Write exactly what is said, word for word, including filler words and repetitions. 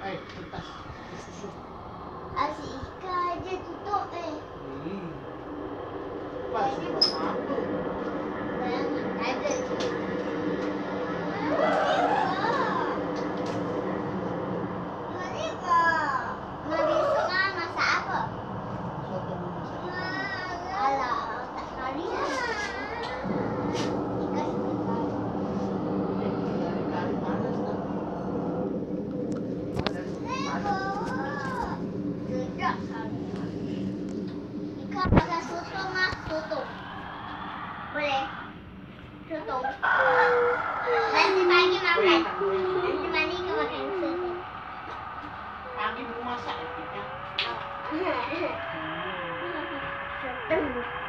Ay, tuntas. Susu. Asyik ikan aja tutup eh. Hmm. Pas sudah apa? Bayangkan ada je. Mak besok mak masak apa? Soto memasak ikan. Alah, tak kari lah. Ikan sebentar. Eh, dari kari panas dah. Panas, panas. Sedap kali. Ikan masak soto mak, soto. Boleh? Soto. Nanti pagi makan. Nanti mandi ke makan soto. Pagi mau masak ya kita. Soto.